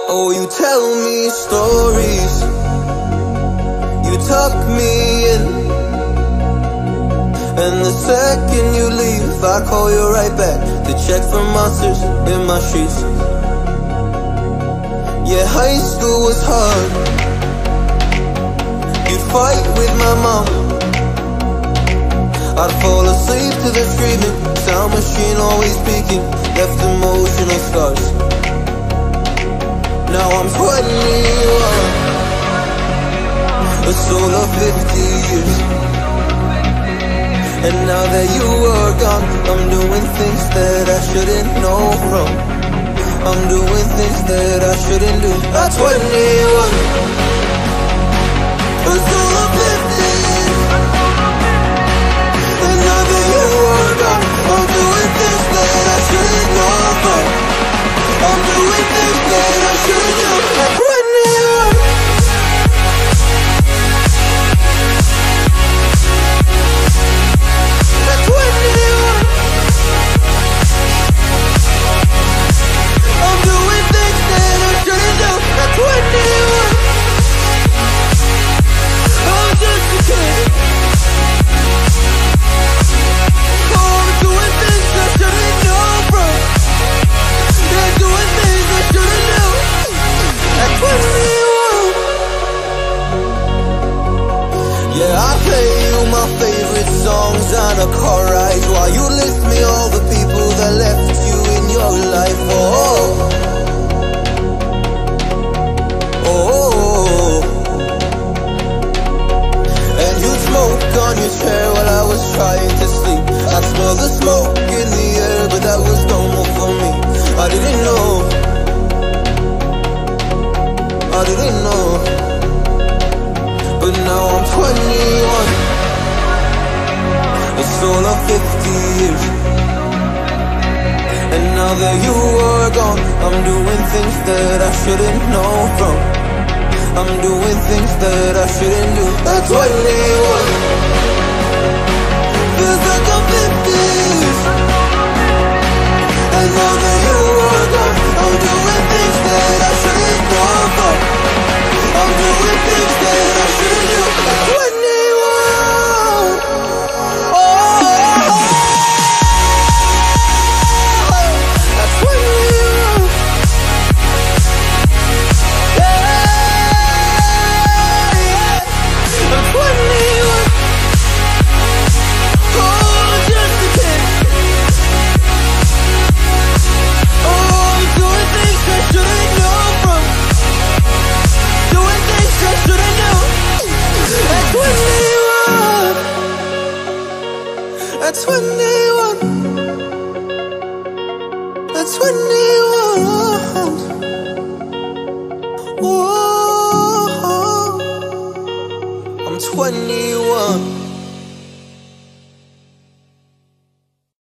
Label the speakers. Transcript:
Speaker 1: Oh, you tell me stories, you tuck me in, and the second you leave, I call you right back to check for monsters in my sheets. Yeah, high school was hard. You'd fight with my mom, I'd fall asleep to the screaming, sound machine always speaking, left emotional scars. Now I'm 21, a soul of 50 years. And now that you are gone, I'm doing things that I shouldn't know from. I'm doing things that I shouldn't do. At 21, a soul of 50 years. And now that you are gone, I'm doing things that I shouldn't know from. I'm doing things that I shouldn't do. At 21. Yeah, I play you my favorite songs on a car ride while you list me all the people that left you in your life. Oh. And you smoked on your chair while I was trying to sleep. I smell the smoke in the air, but that was normal for me. I didn't know. But now I'm 21, a soul of 50 years. And now that you are gone, I'm doing things that I shouldn't know from. I'm doing things that I shouldn't do. At 21, feels like I'm 50 years. And now that you are gone, I'm doing things that I shouldn't know from. I'm doing things that I shouldn't do. At 21, at 21, at 21, oh, just a kid. Oh, I'm doing things I shouldn't know from. Doing things I shouldn't know. At 21, at 21, at 21. Oh, I'm 21.